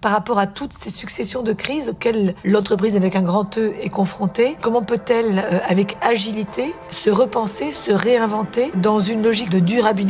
par rapport à toutes ces successions de crises auxquelles l'entreprise avec un grand E est confrontée. Comment peut-elle, avec agilité, se repenser, se réinventer dans une logique de durabilité ?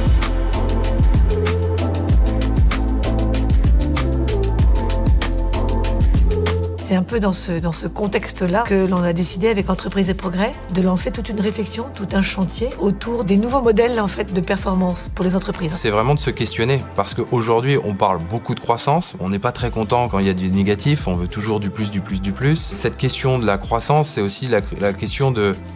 C'est un peu dans ce contexte-là que l'on a décidé avec Entreprises et Progrès de lancer toute une réflexion, tout un chantier autour des nouveaux modèles en fait, de performance pour les entreprises. C'est vraiment de se questionner parce qu'aujourd'hui on parle beaucoup de croissance, on n'est pas très content quand il y a du négatif, on veut toujours du plus, du plus, du plus. Cette question de la croissance, c'est aussi la question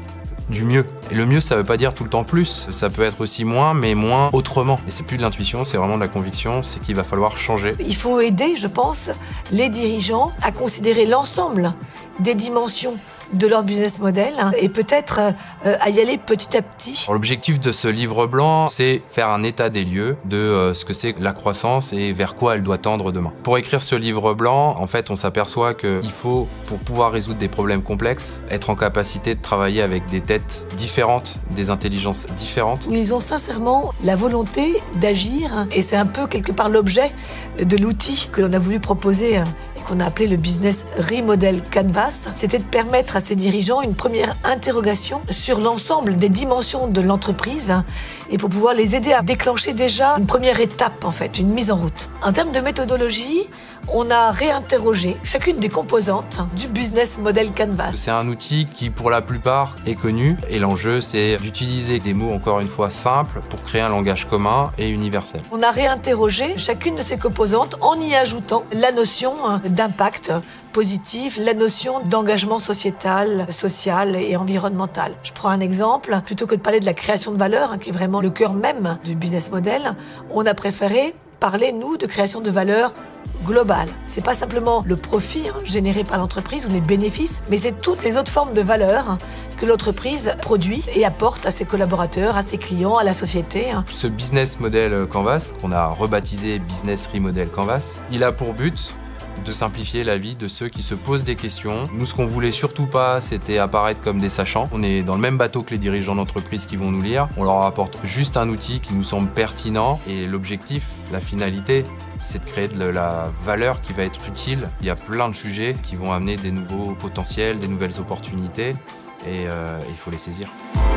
du mieux. Et le mieux, ça veut pas dire tout le temps plus, ça peut être aussi moins, mais moins autrement. Et c'est plus de l'intuition, c'est vraiment de la conviction, c'est qu'il va falloir changer. Il faut aider, je pense, les dirigeants à considérer l'ensemble des dimensions de leur business model et peut-être à y aller petit à petit. L'objectif de ce livre blanc, c'est faire un état des lieux de ce que c'est la croissance et vers quoi elle doit tendre demain. Pour écrire ce livre blanc, en fait, on s'aperçoit qu'il faut, pour pouvoir résoudre des problèmes complexes, être en capacité de travailler avec des têtes différentes, des intelligences différentes. Ils ont sincèrement la volonté d'agir et c'est un peu quelque part l'objet de l'outil que l'on a voulu proposer et qu'on a appelé le Business Remodel Canvas. C'était de permettre à ces dirigeants une première interrogation sur l'ensemble des dimensions de l'entreprise et pour pouvoir les aider à déclencher déjà une première étape, en fait, une mise en route. En termes de méthodologie, on a réinterrogé chacune des composantes du Business Model Canvas. C'est un outil qui, pour la plupart, est connu et l'enjeu, c'est d'utiliser des mots, encore une fois, simples pour créer un langage commun et universel. On a réinterrogé chacune de ces composantes en y ajoutant la notion d'impact positif, la notion d'engagement sociétal, social et environnemental. Je prends un exemple, plutôt que de parler de la création de valeur, qui est vraiment le cœur même du business model, on a préféré parler, nous, de création de valeur globale. C'est pas simplement le profit généré par l'entreprise ou les bénéfices, mais c'est toutes les autres formes de valeur que l'entreprise produit et apporte à ses collaborateurs, à ses clients, à la société. Ce Business Model Canvas, qu'on a rebaptisé Business Remodel Canvas, il a pour but de simplifier la vie de ceux qui se posent des questions. Nous, ce qu'on voulait surtout pas, c'était apparaître comme des sachants. On est dans le même bateau que les dirigeants d'entreprise qui vont nous lire. On leur apporte juste un outil qui nous semble pertinent et l'objectif, la finalité, c'est de créer de la valeur qui va être utile. Il y a plein de sujets qui vont amener des nouveaux potentiels, des nouvelles opportunités et il faut les saisir.